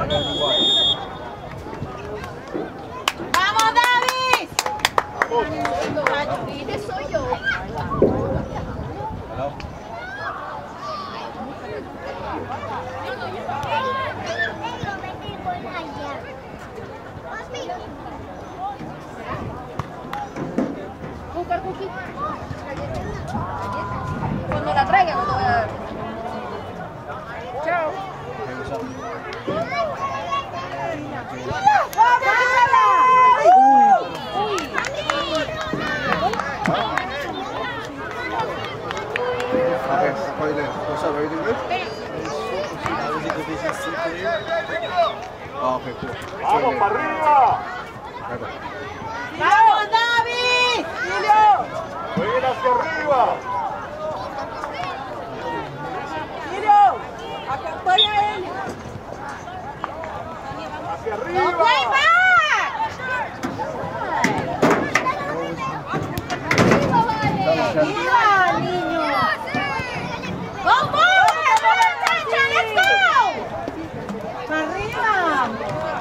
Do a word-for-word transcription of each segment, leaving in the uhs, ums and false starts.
¡Vamos, David! Ese soy yo. Buscar cookie. Cuando la traiga, cuando voy a ver. Chao. What's up, everything good? Oh, okay, cool. ¡Vamos para arriba! ¡Vamos, David! ¡Ven hacia arriba! ¡Acompaña a él! ¡Hacia ¡No arriba! play back! ¡Arriba, niño! ¡Go, go! ¡Let's go! ¡Arriba!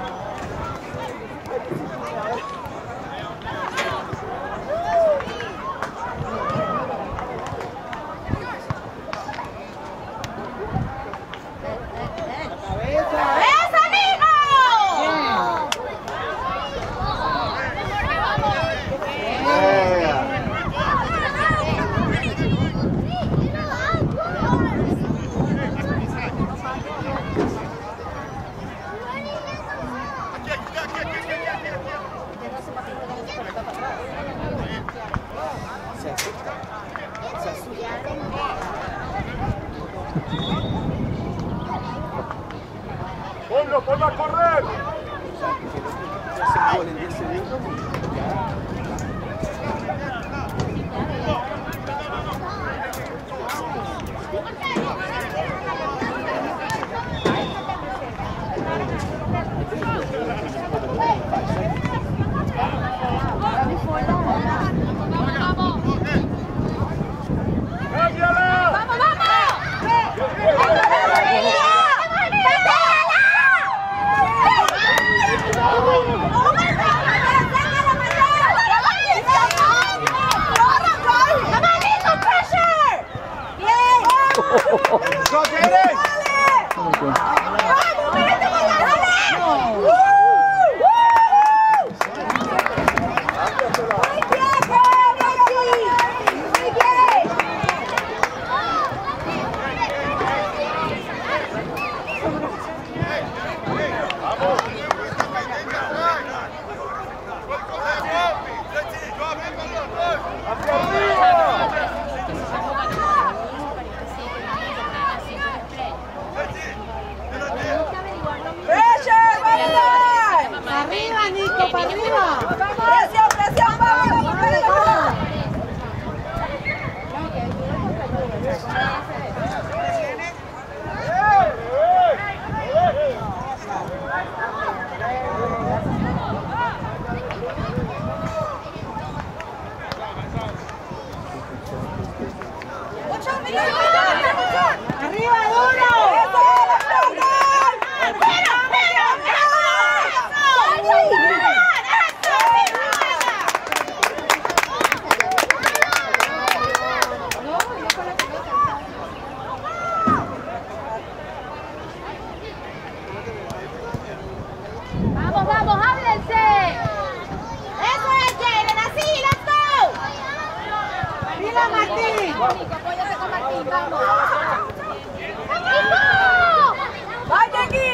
¡Ponlo, ponlo a correr! ¡Cámbiala! ¡Vamos, vamos! ¡No quieres! ¡Arriba, Nico! ¡Para arriba! ¡Presión, presión! ¡Vamos, vamos, vamos! ¡Arriba, duro! Vamos, vamos, háblense. ¡Eso es, Jalen! ¡Así, let's go! ¡Arriba, Martín! Apóyate con Martín, vamos. ¡Vaya aquí!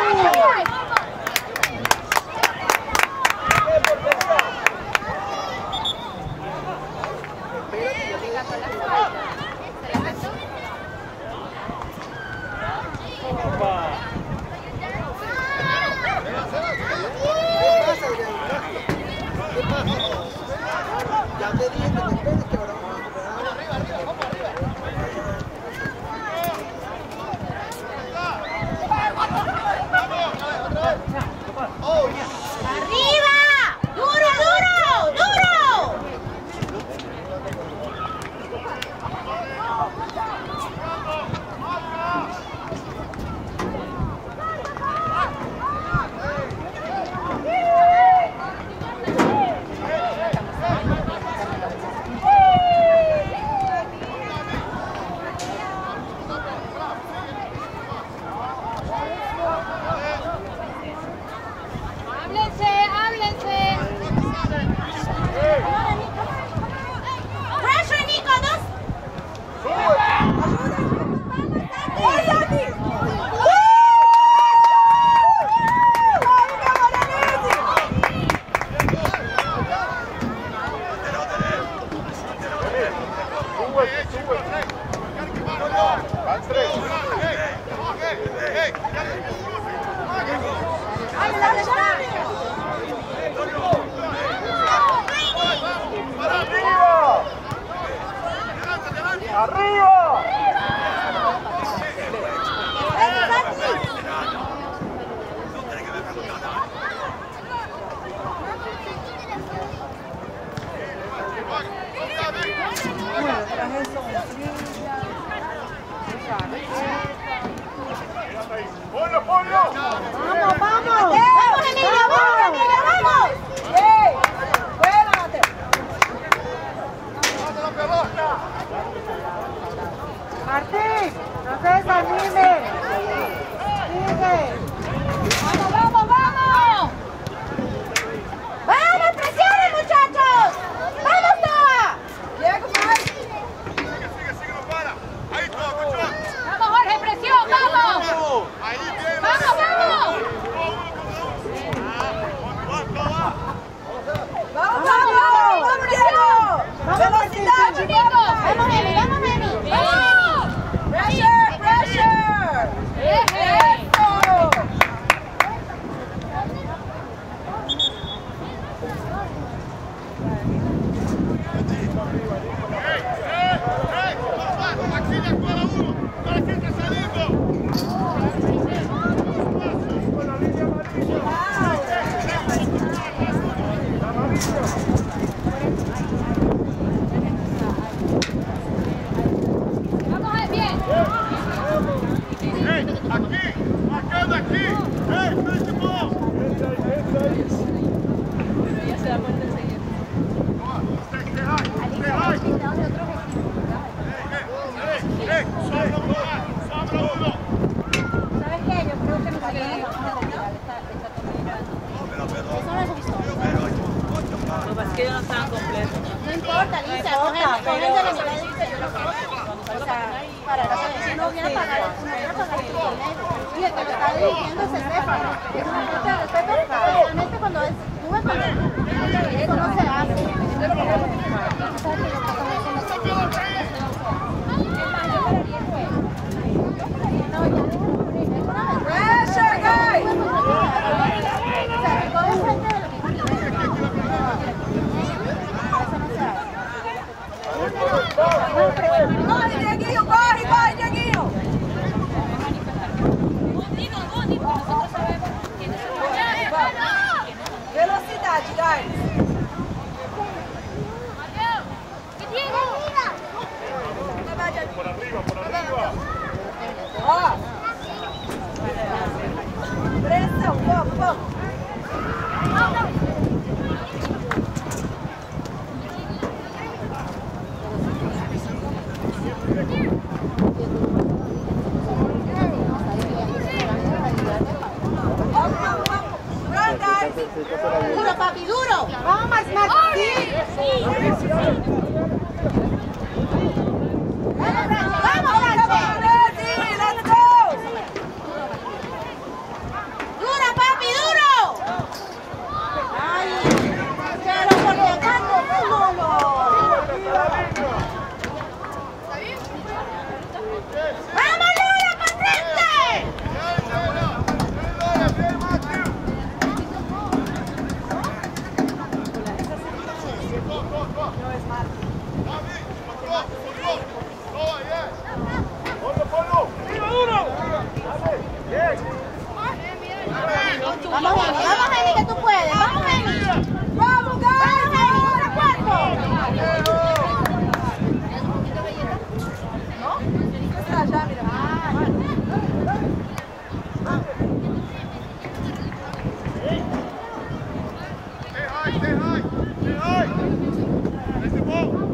Ya te dije que te esperes que ahora vamos a ¡Arriba! ¡Duro, duro! ¡Duro! ¡Ponlo, ponlo! ¡Vamos, vamos! ¡Vamos, Emilia, vamos, Emilia, vamos! ¡Sí! ¡Cuélate! ¡Vamos la pelota! Martín, no se desanime. Sigue. ¡Vamos, vamos, vamos! ¡Vamos, presionen, muchachos! ¡Vamos, Toa! Diego, más. Sigue, sigue, sigue, no para. Ahí, Toa, control. Vamos, Jorge, presión, vamos. Ahí viene. Vamos, vamos. ¡Vamos, vamos! ¡Vamos, Diego! ¡Velocidad, chicos! ¡Vamos, Emi, vamos, Emi! ¡Vamos! ¡Pressure, pressure! ¡Eso! Vamos, ahí, bien. Aquí, marcando aquí. ¡Ey, principal! Ya se da cuenta enseguida. ¿Sabes qué? Yo creo que nos ayuda a retirar esta comida. Eso no es justo. Lo que pasa es que ellos no estaban completos. No importa, Lisa, cogen cogen de la mitad y dice, yo lo pongo. O sea, para que si no viene a pagar, no viene a pagar el dinero. Y el que lo está dirigiendo es Estefano. Es una falta de respeto, especialmente cuando es tú me pagas. Eso no se hace. Pressure, guys! O sea, que todo es gente de lo que ¡corre, Dieguillo! ¡Corre, corre, Dieguillo! Velocidade, guys! Por arriba, por arriba. Ó! Pressão, vamos, vamos! Duro, papi, duro. Vamos, Martín. Vamos, Camoranesi, let's go. Duro, papi, duro. Ay, pero por qué tanto, no, no. Vamos, Lula, para frente. Vamos, Emi, vamos, Emi, que tú puedes. Vamos, Emi. Vamos, Emi, ahora cuerpo. ¿No? Está allá, mira. Stay high, stay high, stay high. Let's go.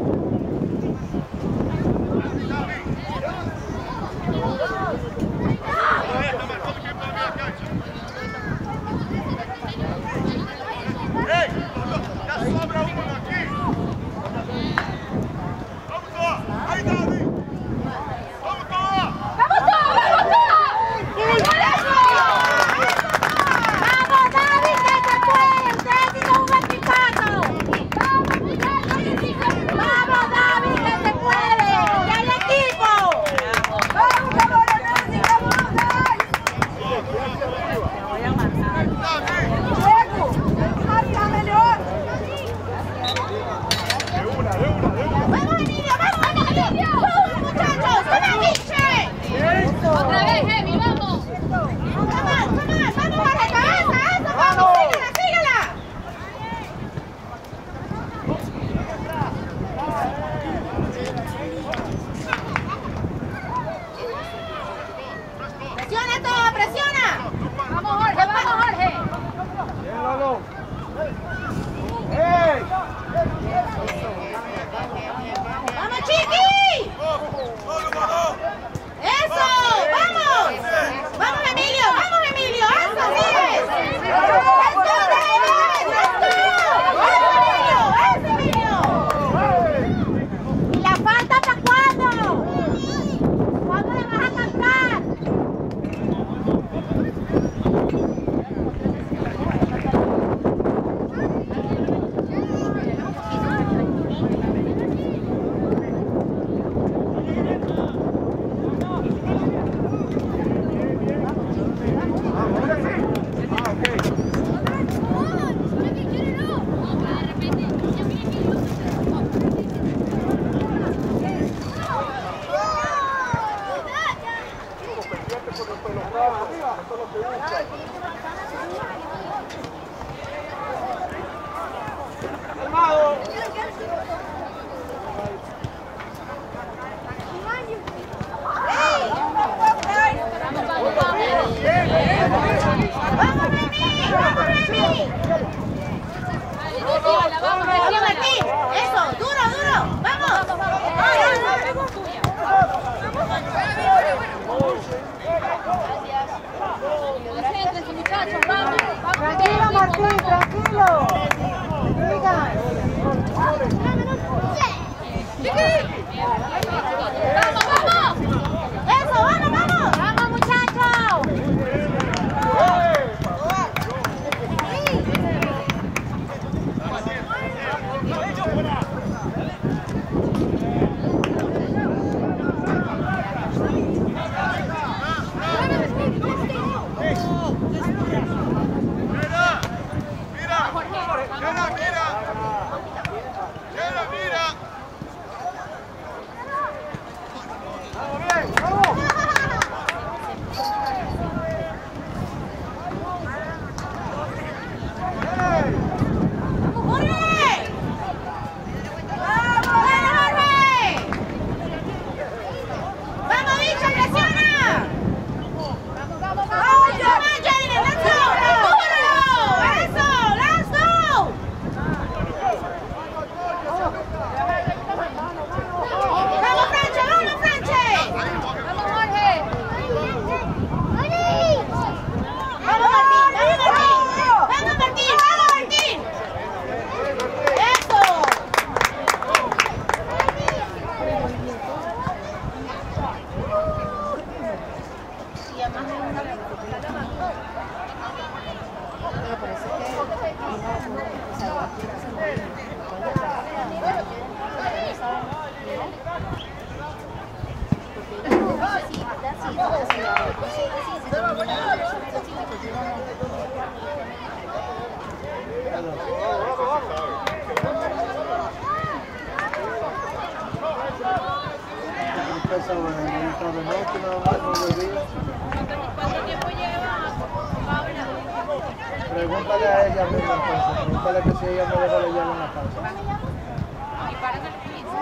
esa buena, de noche nada más, no de día. ¿Cuánto tiempo lleva Paula? Pregúntale a ella misma entonces, pregúntale que si ella me dejó leerlo en la casa. ¿Y para qué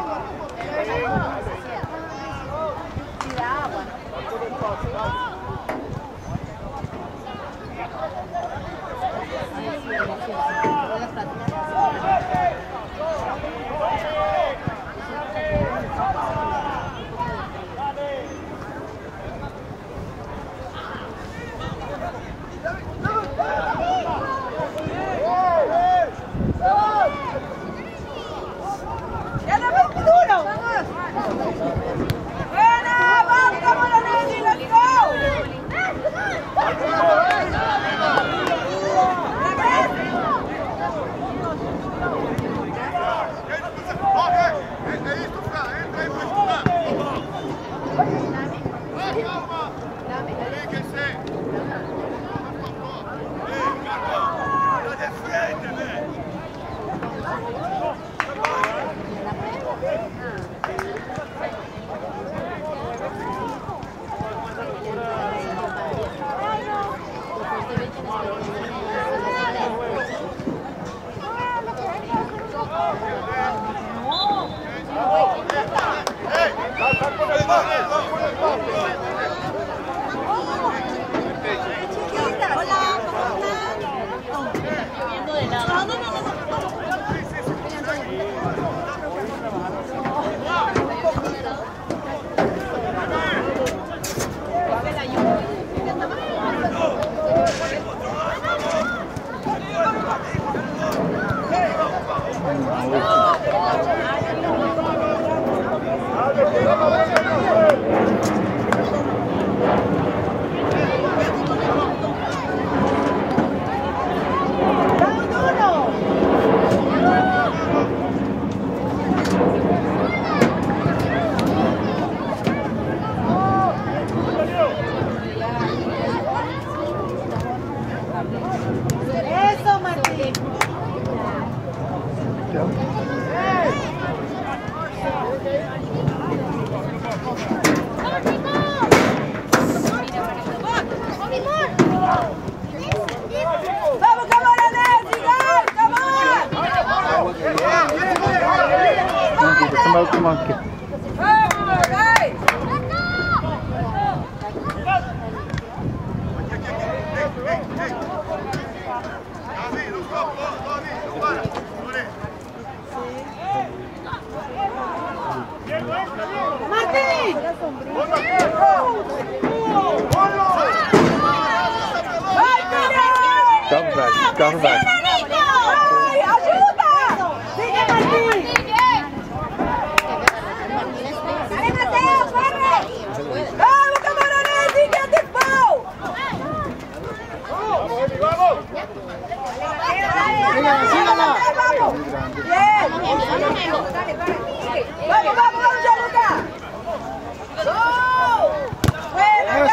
Si da agua. ¡Vamos, Camoranesi! ¡Gol! ¡Come on! Come on, kid. ¡Vamos, guys! ¡Martín! Come back, come back. ¡Ay, ayuda! ¡Sigue, Martín! ¡Dale, Mateo, corre! ¡Vamos, Camoranesi, get the ball! ¡Vamos, Emi, vamos! ¡Vamos! ¡Bien! ¡Vamos, vamos, vamos, Gianluca! ¡Go! ¡Buena,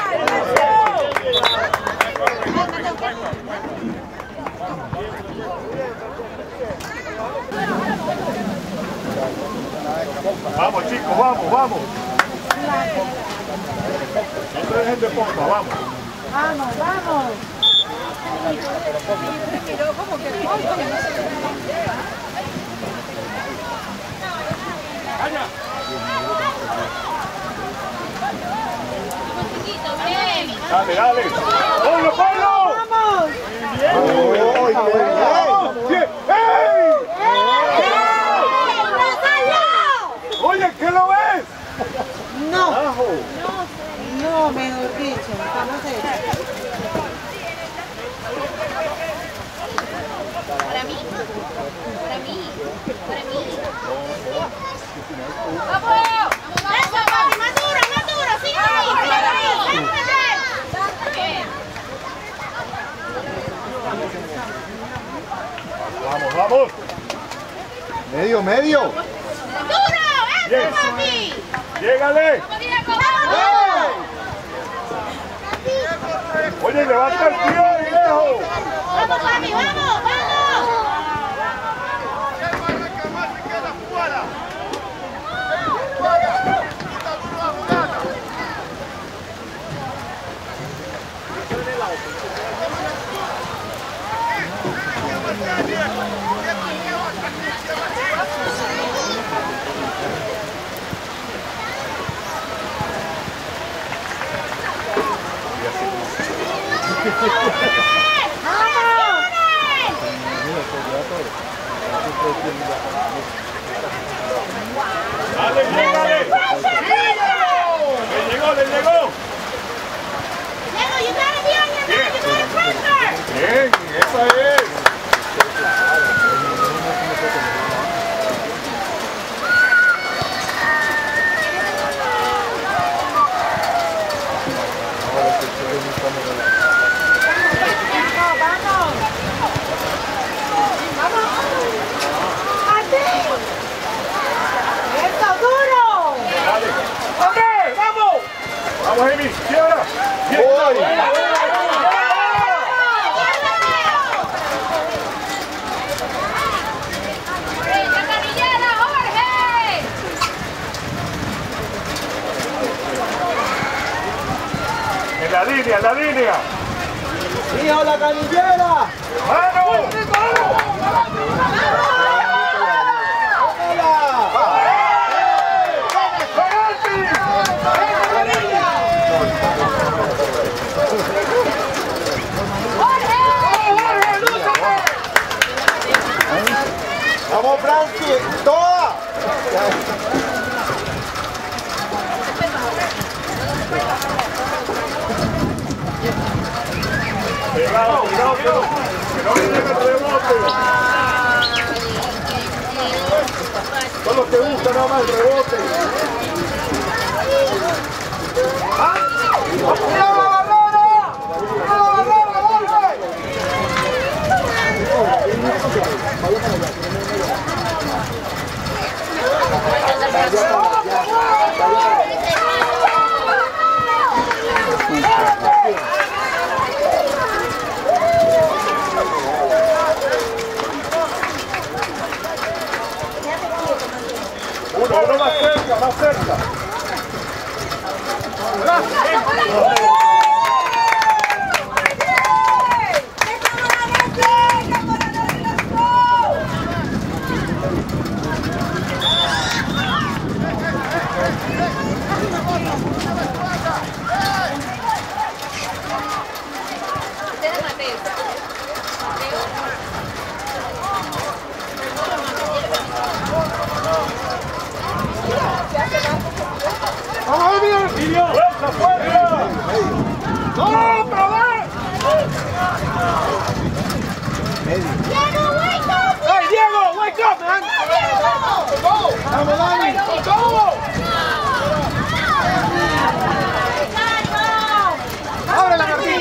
Vamos, chicos, vamos, vamos. No dejen de pompa, vamos. Vamos, vamos. Dale, dale. ¡Ponlo, ponlo! Vamos. ¡Bien! ¡Ey! Oye, ¿qué lo ves? No. No, mejor dicho. Estamos hechos. Para mí, para mí, para mí. ¡Vamos! ¡Eso, papi! ¡Más duro, más duro! ¡Sigue ahí! ¡Sigue ahí! ¡Bien! Vamos, vamos. Medio, medio. ¡Duro! Bien. ¡Eso, papi! ¡Llégale! ¡Vamos, Diego! ¡Vamos! Oye, levanta el pie, viejo. ¡Vamos, papi! ¡Vamos! ¡Vamos! Dale, dale. Le llegó, le llegó. Diego, you gotta be on your man, you gotta pressure. Bien, esa es. Vamos, Emi, quiebra. Bien. En la línea, en la línea. ¡Hijo, la canillera! ¡Mano! ¡Vamos, Francis! ¡Toda! Pegado, cuidado, que no, que no le llegue el rebote. Solo te gusta nada más el rebote. ¡Ah! ¡Cuidado la barrera! ¡Cuidado la barrera, golpe! Uno, uno más cerca, más cerca. ¡Vamos, Emilio! ¡Fuerza, fuerza! ¡No, otra vez! Diego, wake up! ¡Hey, Diego! ¡Wake up, man! ¡Vamos, Dani! ¡Con todo! ¡Ábrela, Martín!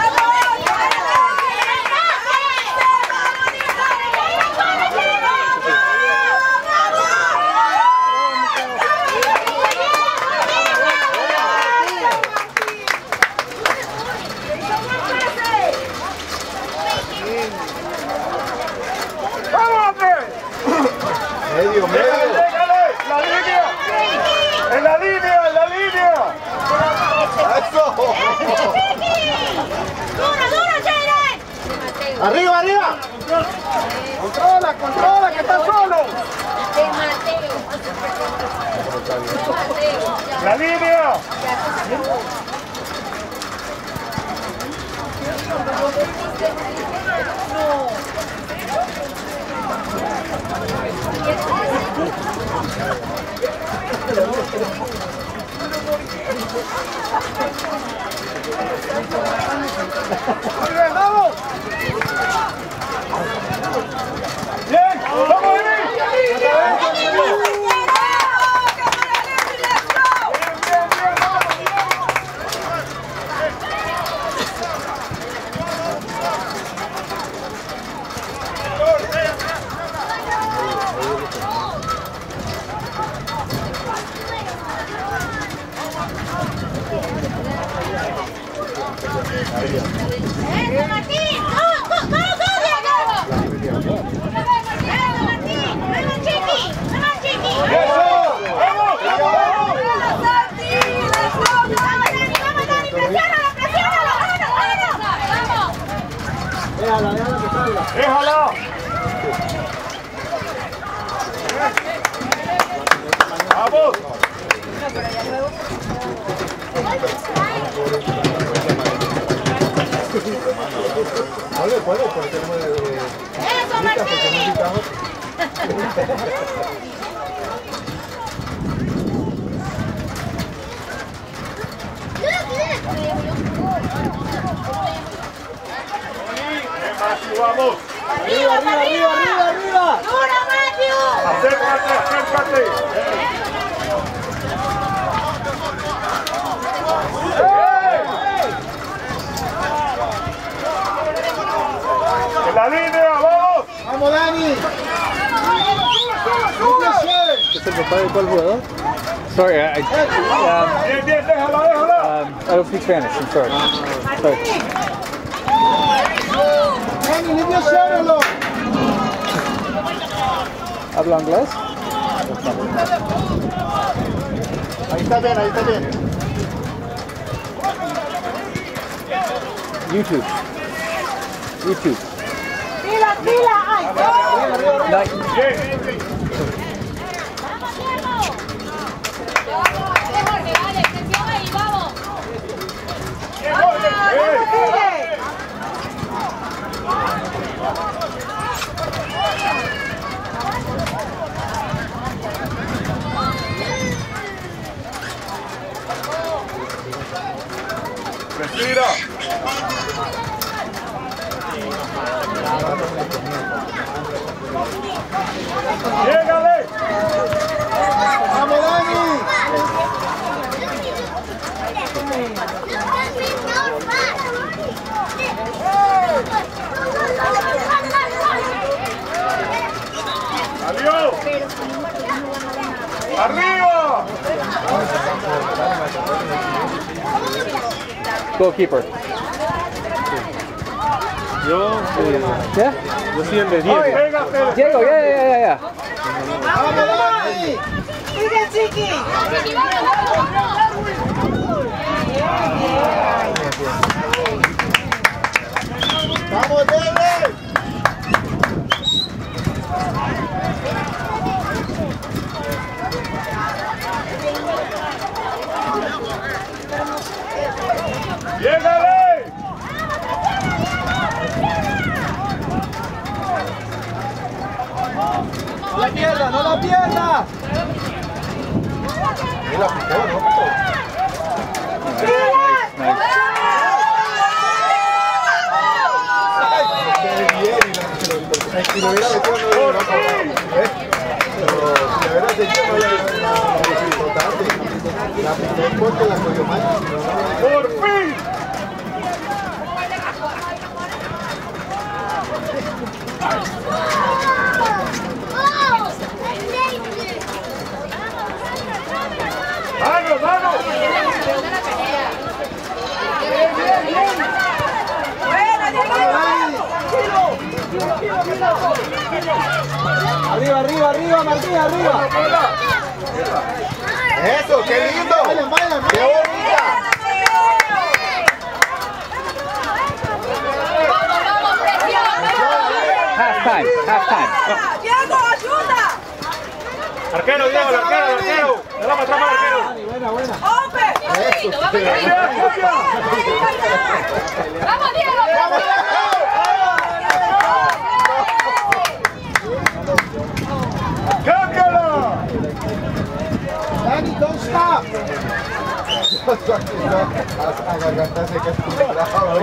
Medio, medio. ¡Légale! ¡La línea! ¡En la línea, en la línea! ¡Eso! ¡Duro, duro, Jaden! ¡Arriba, arriba! ¡Controla, controla, que está solo! ¡La línea! ¡Vamos! ¡Bien! ¡Vamos, Emi! ¡Eso, Martín! ¡Go, go, go, go, Diego! ¡Eso, Martín! ¡Vamos, Chiqui! ¡Vamos, Chiqui! ¡Vamos! ¡Vamos! ¡Vamos, Dani! ¡Presiónalo, presiónalo! ¡Vámonos, vámonos! ¡Vamos! Déjala, déjala que salga. ¡Déjala! ¡Vamos! Vamos. Arriba, arriba, arriba, arriba, arriba. ¡Dura, Matthew! Acércate, acércate. En la línea, vamos. Vamos, Dani. ¿Es el papá de cuál jugador? Sorry, I, I, um, Bien, bien, déjala, déjala. um, I don't speak Spanish, I'm sorry. Sorry. Dani, limpio solo. ¿Habla inglés? Ahí está bien, ahí está bien. YouTube. YouTube. ¡Pila, pila! ¡Ay, no! Like, Bien, bien, bien. ¡Vamos, Diego! Dale, Jorge, dale, presión ahí, vamos. Bien, Jorge. Bien. Respira. Llégale. Vamos, Dani. Adiós. Arriba. goalkeeper. Yo, eh, Yeah? yo soy el de Diego. Pégate. Diego, yeah, yeah, yeah, yeah. Vamos, Dani. ¡Sigue, chiqui! Chiqui, vamos, vamos, vamos. Vamos, Dani. Llégale. No la pierda, no la pierda. Y la picó, ¿no? Qué bien, y si lo hubiera metido no lo hubiera acabado. ¿Eh? Pero si la hubiera seguido no le hubiera importante. La picó porque la cogió mal. Por fin. ¡Vamos, vamos! Arriba, arriba, arriba, Martín, arriba. Eso, qué lindo. Vayan, vayan, qué bonita. Half time, half time. ¡Diego, ayuda! Arquero, Diego, el arquero, el arquero. Le vamos a atrapar al arquero. Buena, buena. ¡Hombre! Eso, Vamos, qué Diego. bien. ¡Vamos, Diego! ¡Cámbiala! Dani, don't stop. A garganta seca es tu bravo.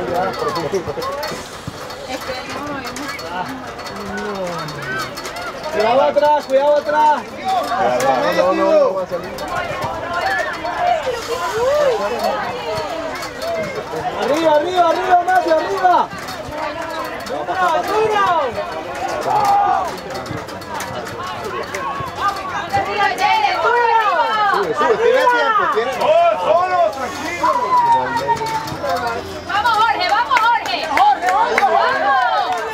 Cuidado atrás, cuidado atrás. No, no, no va a salir. Arriba, arriba, arriba, Mateo, arriba. ¡Duro! Sube, sube, tiene tiempo, tiene tiempo. ¡Oh, solo, tranquilo! ¡Vamos, Jorge! ¡Vamos, Jorge! ¡Jorge, vamos!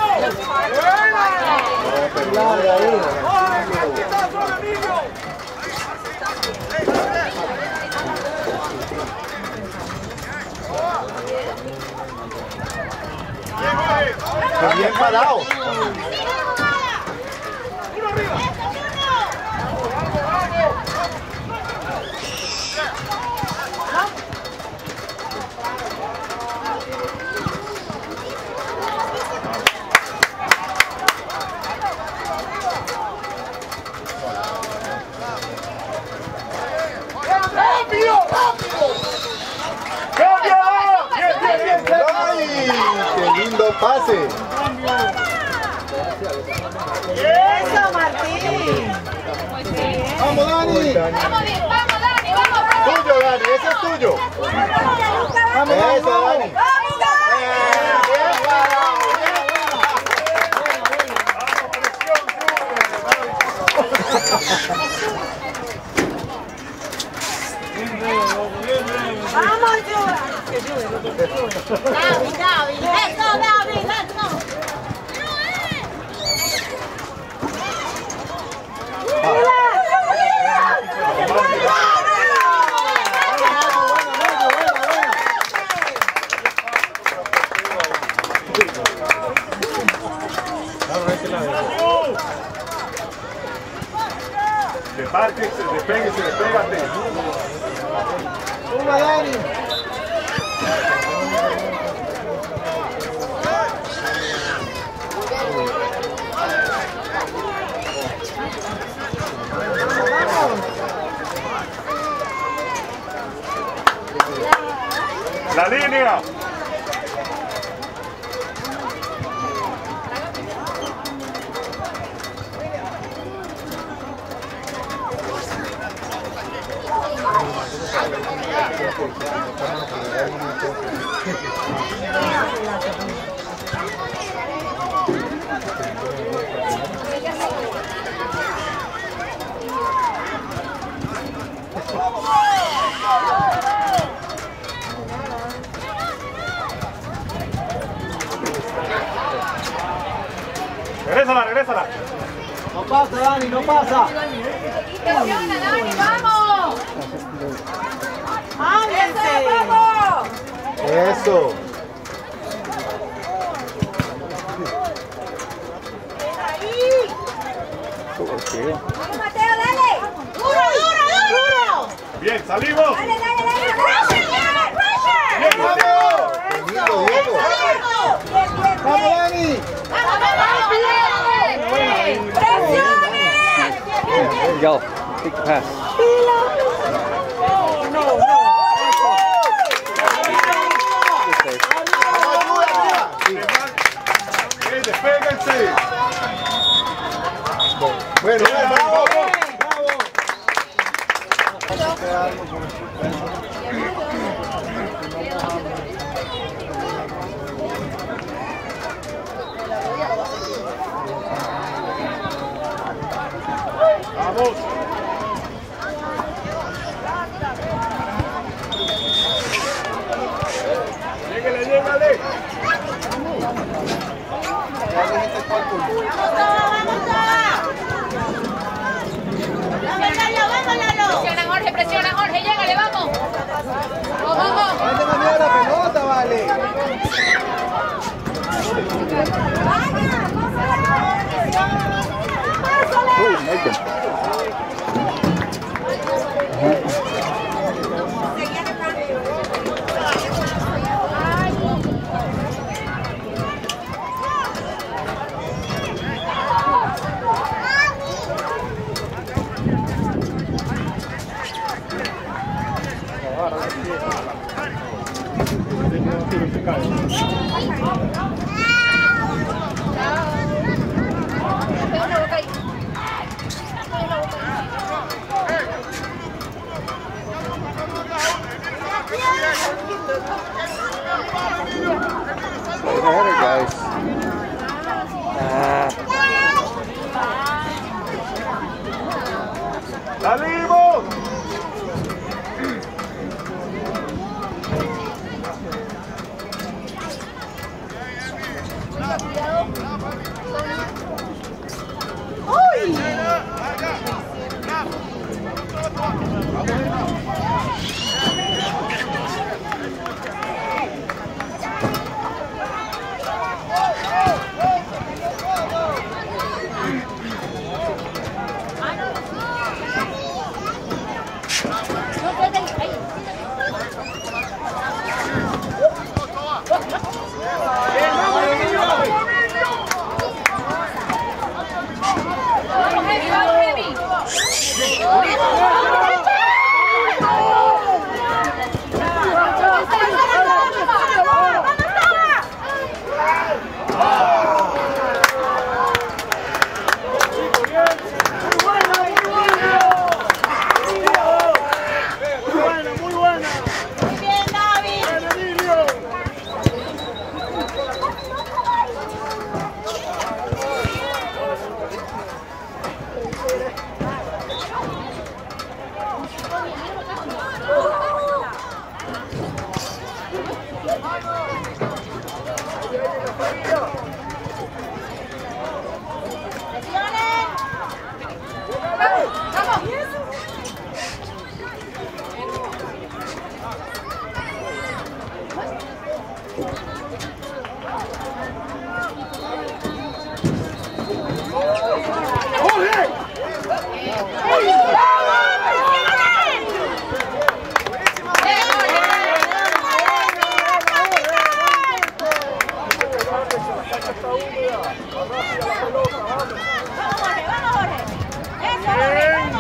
Larga ahí. Está bien parado. ¡Cambio! ¡Bien, bien, bien! ¡Ay! ¡Qué lindo pase! Eso, Martín. ¡Vamos, Dani! Vamos, bien, vamos, Dani, vamos, vamos. ¡Tuyo, Dani! ¡Ese es tuyo! ¡Eso, Dani! ¡Vamos, Dani! ¡Bien parado! ¡Vamos, Juva! David, David, let's go, David, let's go. Despárquese, despéguese, despégate. ¡Suma, Dani! La línea. Regrésala, regrésala. No pasa, Dani, no pasa. Presiona, Dani, vamos. ¡Háblense! ¡Vamos! Eso. ¡Vamos, Mateo, dale! Duro, duro, duro. Bien, salimos. ¡Dale, dale, dale! Pressure, Diego, pressure. Bien, Diego. ¡Qué lindo, Diego! ¡Bien, bien, ¡Vamos, bien! Dani! Vamos, vamos, vamos, Diego. ¡Presione! There you go. Take the pass. ¡No, no! Bien, despéguense. Bueno, Bien, bravo. Vamos. Lléguele, lléguele. Presiona, Jorge, presiona, Jorge, llégale, vamos. Vamos, vamos. ¡Vete a cambiar la pelota, vale! Ooh, Megan. Ahead, guys. Ah. ¡Salimos!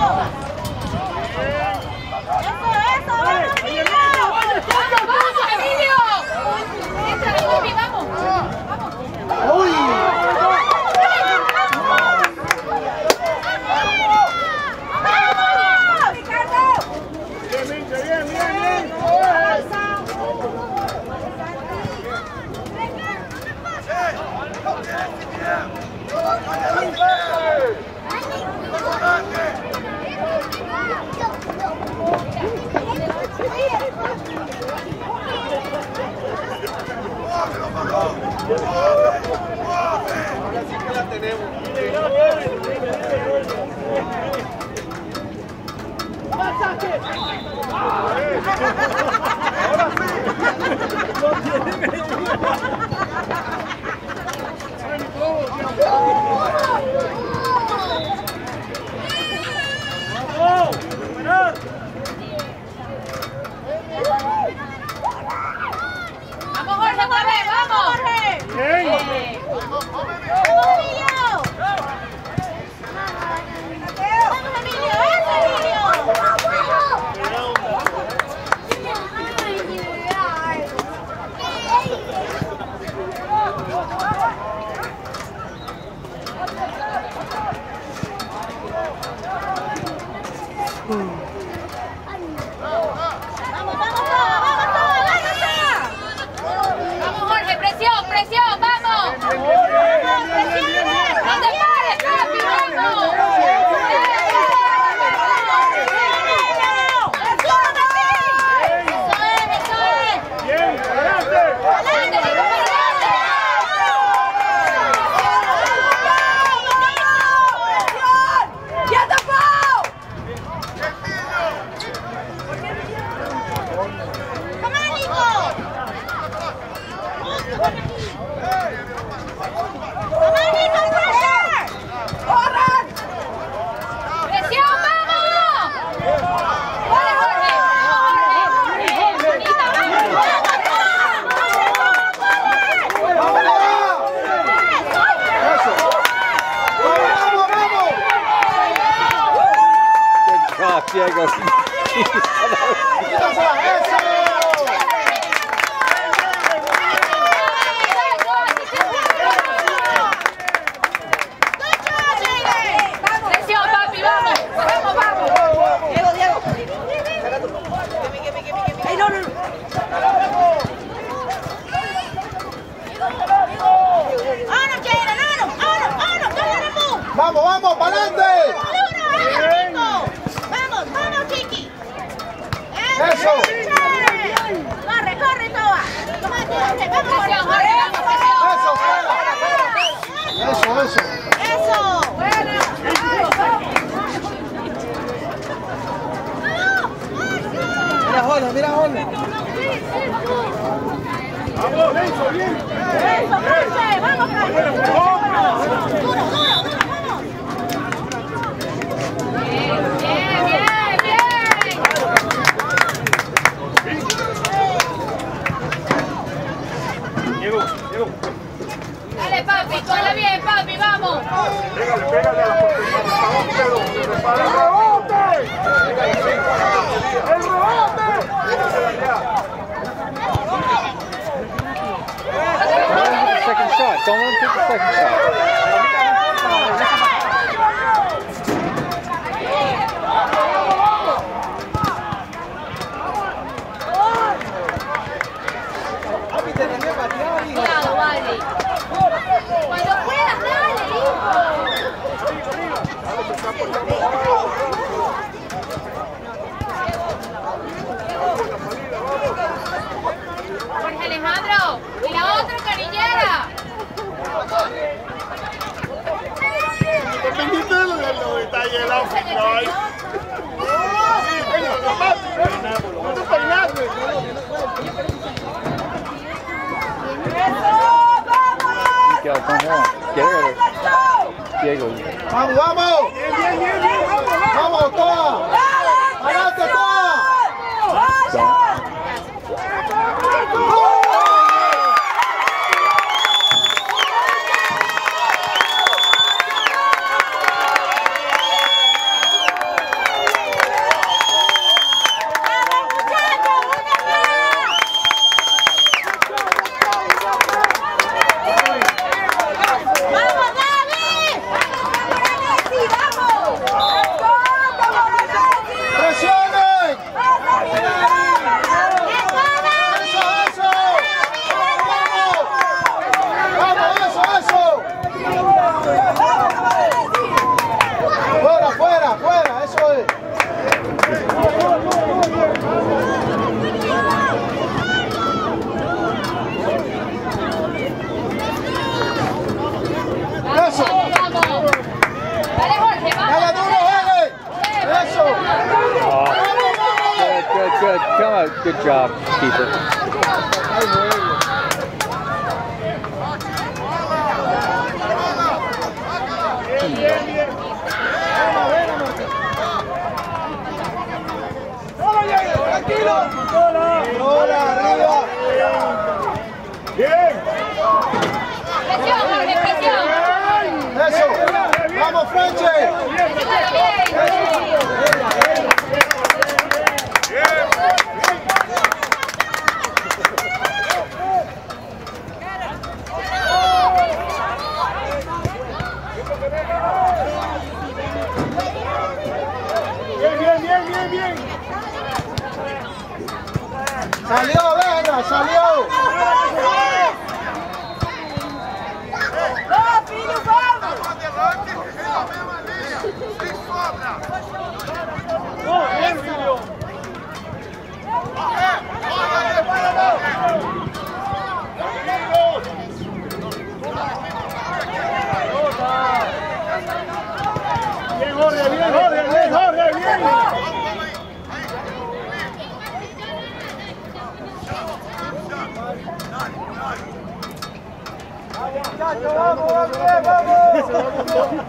Diego. Presión, papi, vamos, vamos, vamos. Diego, Diego. Ay, no, no, no. Vamos, vamos, para adelante. Vamos, vamos, Chiqui. Eso. Corre, corre, Toba. Vamos, Eso, eso, eso. Eso. Bueno. Mira, Jorge, mira, Jorge. Vamos, Lenzo, bien. Eso, Jorge, vamos, Jorge. Duro, duro, duro, vamos. Bien, bien, bien, bien. Diego, Diego. Dale, papi, cola bien, papi, vamos. Pégale, pégale a la portería. Pero se prepara. ¡El rebote! ¡El rebote! Second shot. Don't let him take the second shot. Cuidado, vale. Cuando puedas, dale, hijo. Jorge Alejandro, y la otra canillera. Pendiente de los detalles del outfit, ¿no? Sí, venga, no te peinaste. Miguel, come on. Get rid of Diego. Vamos, vamos. Bien, bien, bien, bien. Vamos, toda. Adelante, toda. Uh, good job, keeper. Tranquilo. Hola, arriba. Bien. Eso. Vamos, Franche. Salió, venga, salió. Bien, Jorge, bien, Jorge, bien, Jorge, bien. Muchachos, vamos, vamos, vamos.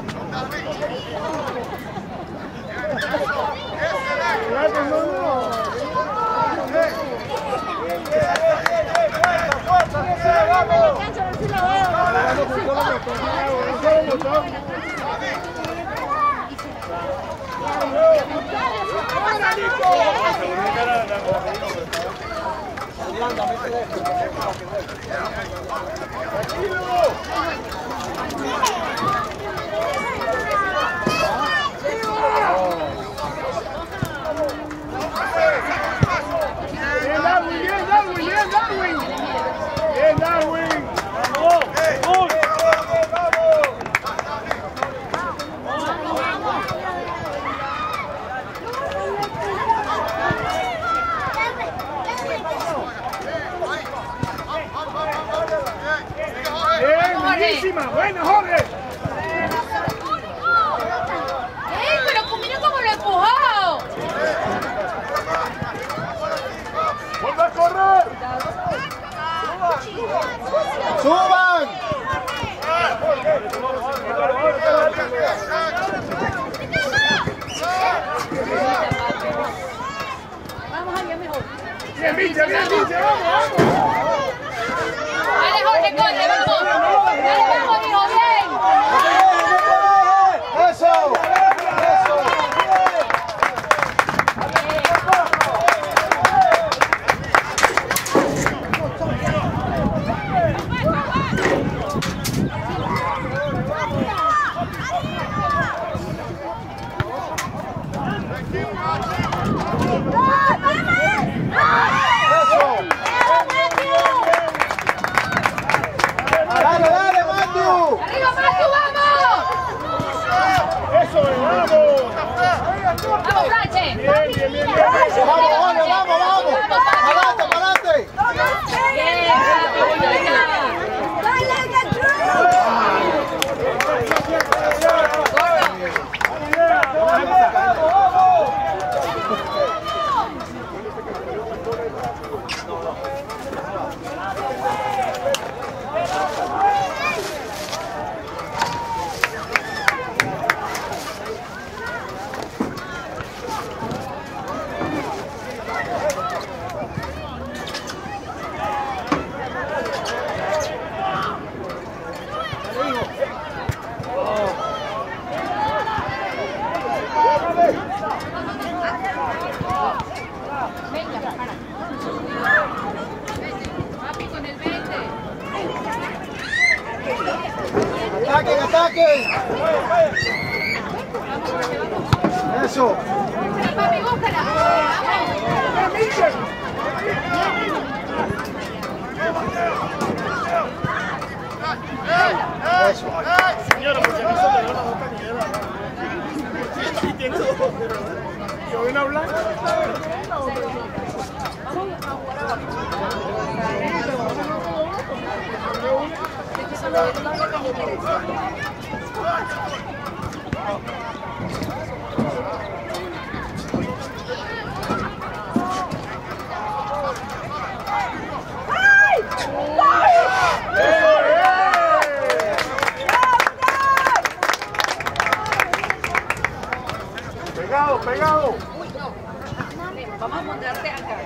¡Buena, Jorge! ¡Ey, pero mira cómo lo empujó! ¡Vuelve a correr! ¡Suban! Vamos allá mejor. ¡Bien, Vince, bien, Vince! ¡Vamos, vamos! ¡Dale, Jorge, corre, vamos! ¡Dale, vamos, hijo, bien! ¡Eso! ¡Eso! ¡Dale, dale, Matu! ¡Arriba, Matu, vamos! ¡Eso, vamos! ¡Vamos, Frache! Bien, bien, bien, bien. ¡Vamos, vamos, vamos, vamos! ¡Adelante, adelante! ¡Bien, Frache, ¡Ataquen, ataquen! ¡Eso! papi, búscala! Eso. Señora, porque no se le dio la boca ni era. Sí, tiene dos. Yo vi una blanca. Pegado, pegado. Vamos a montarte acá.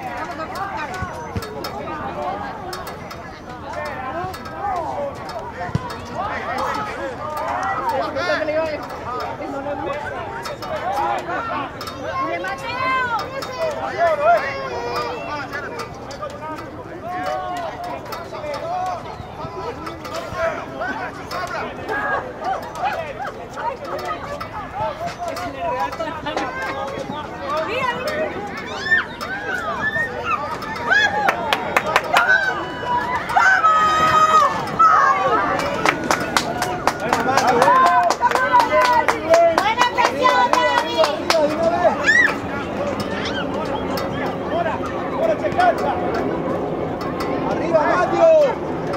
Arriba, Mateo.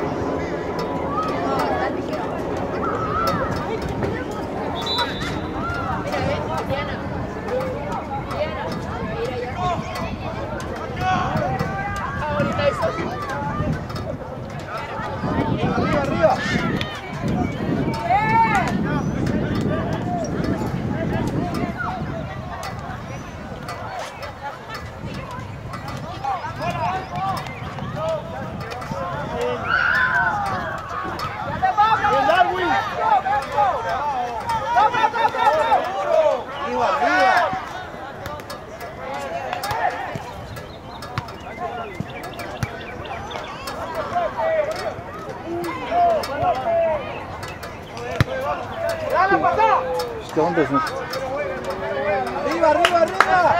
Arriba, arriba. Arriba, arriba. Dale, pasá. Still in business. Arriba, arriba, arriba.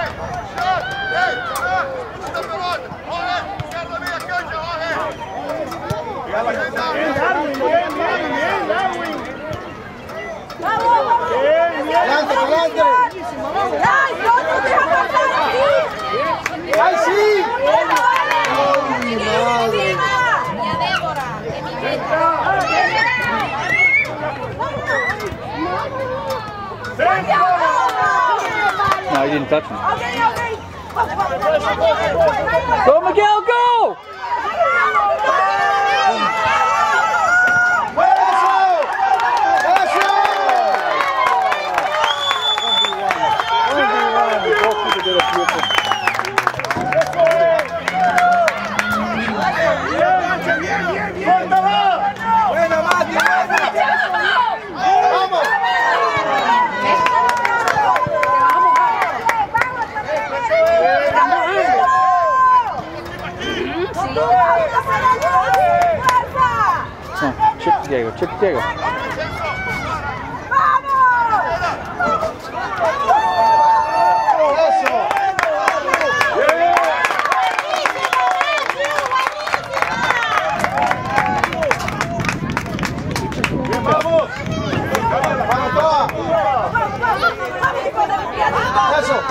Adelante, adelante. ¡Ay, no te deja pasar aquí! ¡Ay, sí! ¡Ay, mi madre! ¡Y a Débora! ¡Que mi neta! No, he didn't touch him. Okay, okay. Go, Miguel, go! ¡Buena, Mati! ¡Vamos! Oh, chip Diego, chip Diego. ¡Eso! ¡Vamos! ¡Vamos todas! ¡Eso!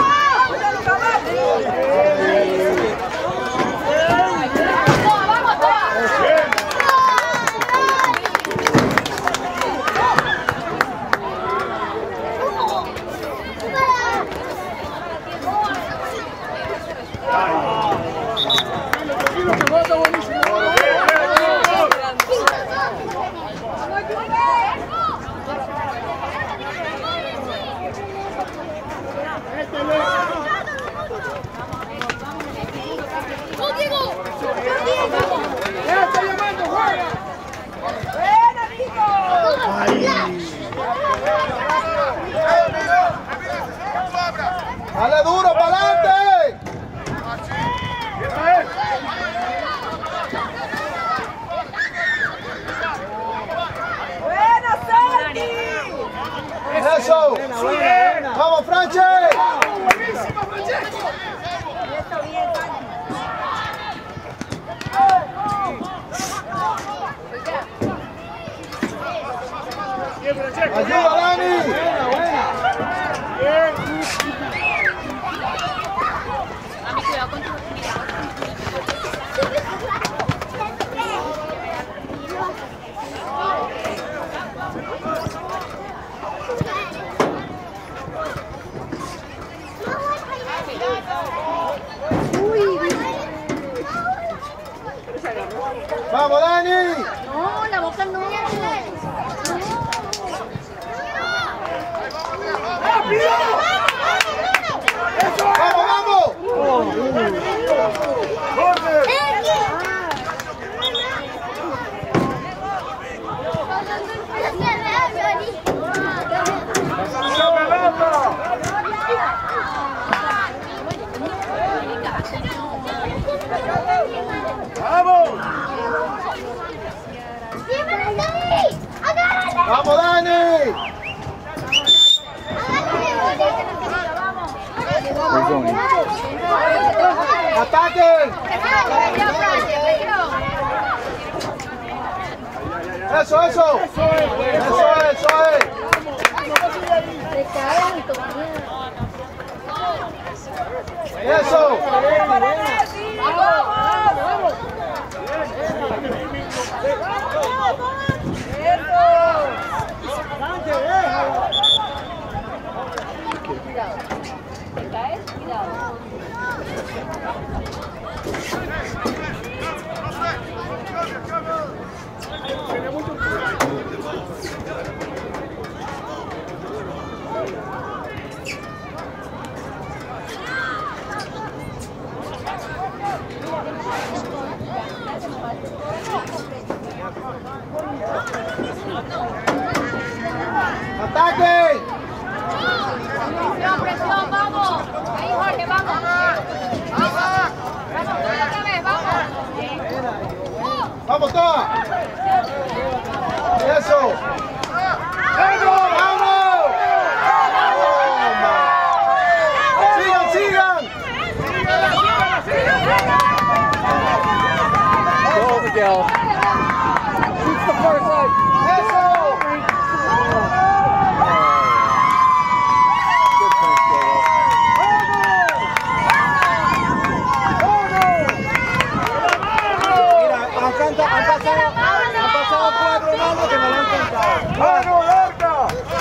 ¡Dale duro, para adelante! ¡Buena, Santi! ¡Eso! ¡Vamos, Franche! ¡Buenísimo, Francesco! Esto bien, Santi. ¡Ayuda, Dani! ¡Buena, buena! Mami, cuidado con tu mirada. ¡Vamos, Dani! No, la boca no. ¡Rápido! ¡Vamos! ¡Vamos, Dani! ¡Ataquen! ¡Eso, eso! ¡Eso es, eso es! ¡Eso! ¡Ataque! Presión, presión, vamos. Ahí, Jorge, vamos. Vamos, otra vez, vamos. ¡Vamos, todas! ¡Eso! ¡Vamos, vamos! ¡Sigan, sigan! Go, Miguel. Shoot the far side. ¡Eso! Han pasado, han pasado cuatro manos que no lo han cantado. ¡Mano larga!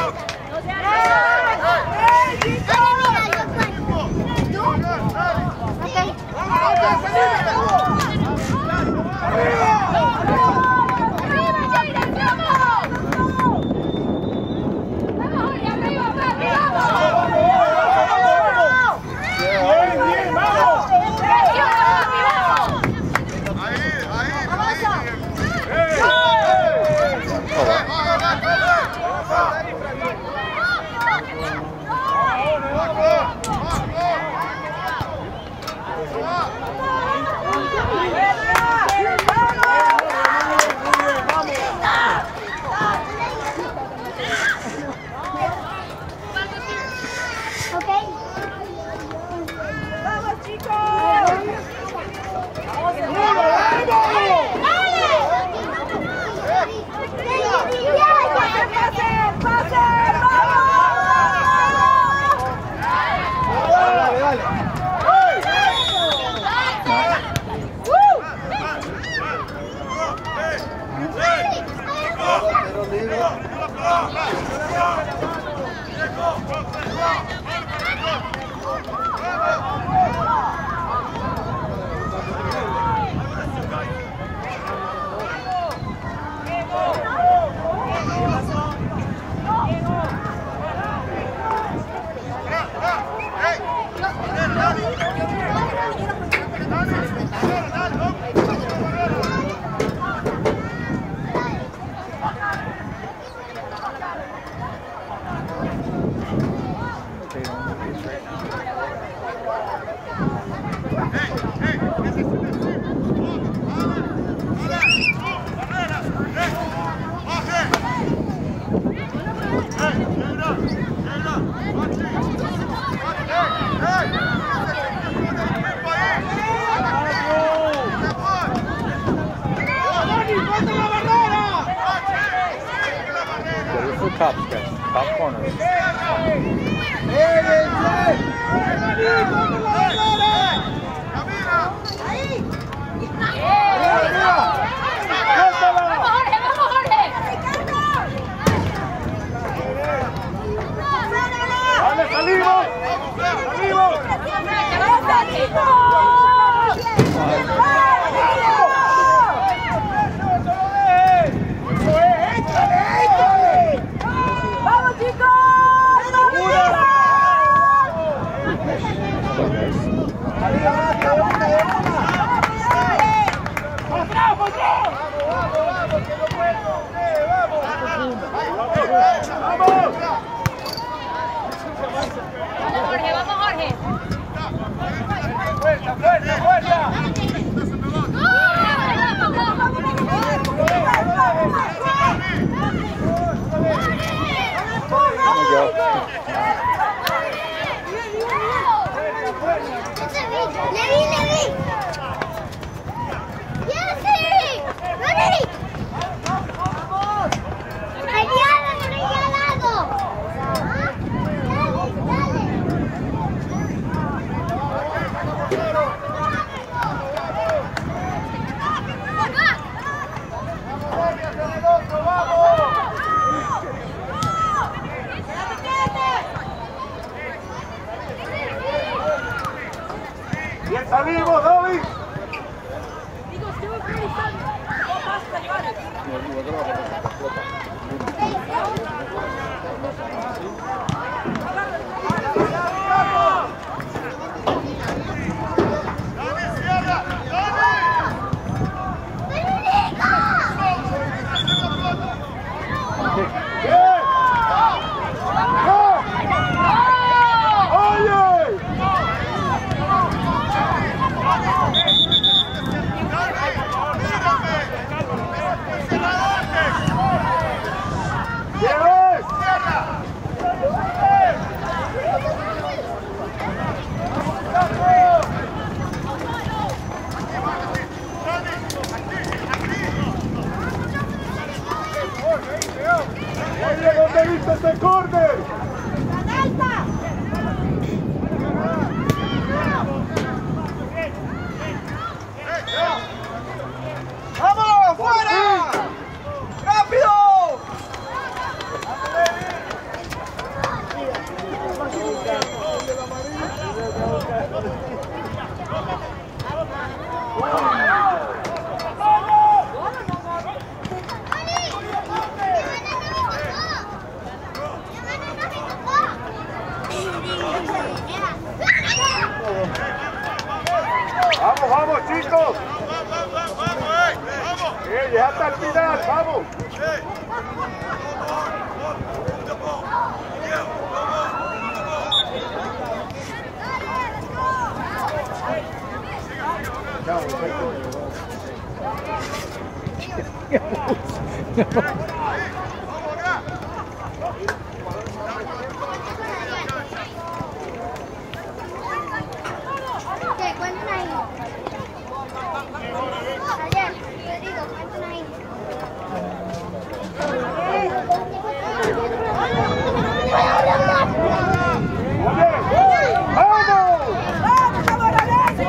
Top stretch, top corner. ¡Vale, salimos! ¡Salimos! ¡Vamos, chicos! Vamos, Jorge, vamos. ¡Salimos, David! Oye, ¿dónde viste ese córner? ¡Vamos, fuera! ¡Rápido! Vamos, vamos, chicos. Eh, ya hasta el final, vamos. ¿Qué? Cuenten ahí. Ayer, Pedrito, cuenten ahí. ¡Vamos! ¡Vamos, Camoranesi!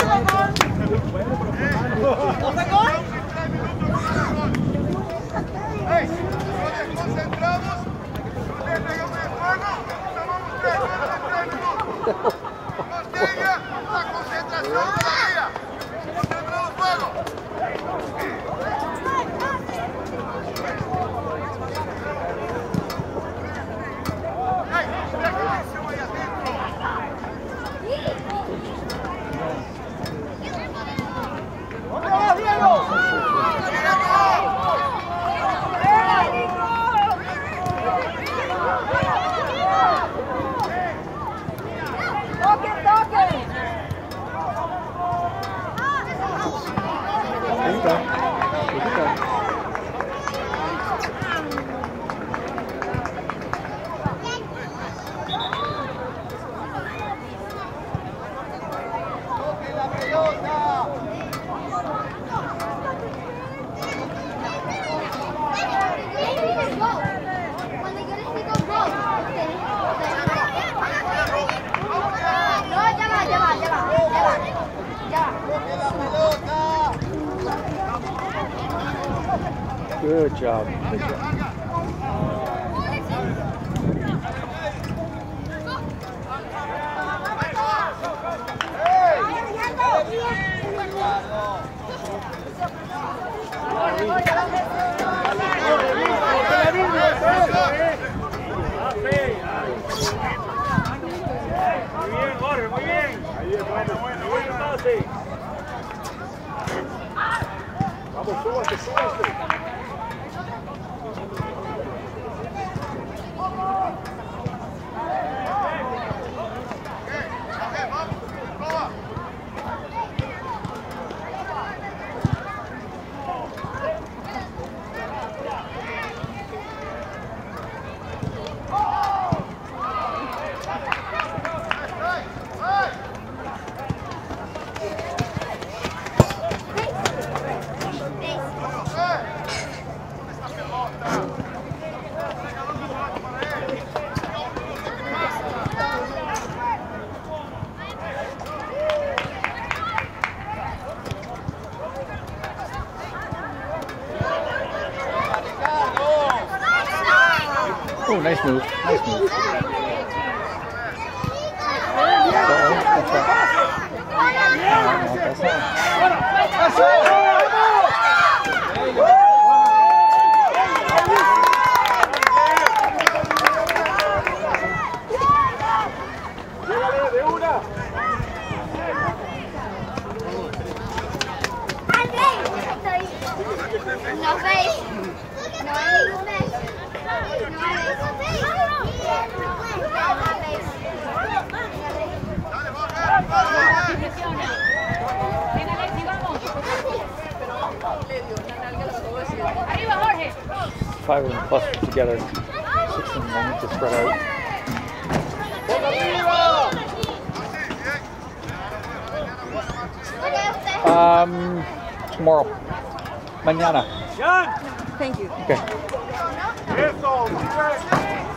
Concentrados, le pegamos el fuego, tomamos tres, tres minutos. Mantenga la concentración todavía. Concentrado fuego. ¿Dónde vas, Diego? Good job. Good job. Muy bien, Jorge, muy bien. Ahí es bueno, bueno, bueno. Vamos, súbase, súbase. Oh, nice move. Nice move. Uh-oh. una. No veis. No hay ningún beso. No Arriba, Jorge. Five of them clustered together. Six of them I need to spread out. Um, tomorrow. Mañana. Jan. Thank you. Okay. Eso,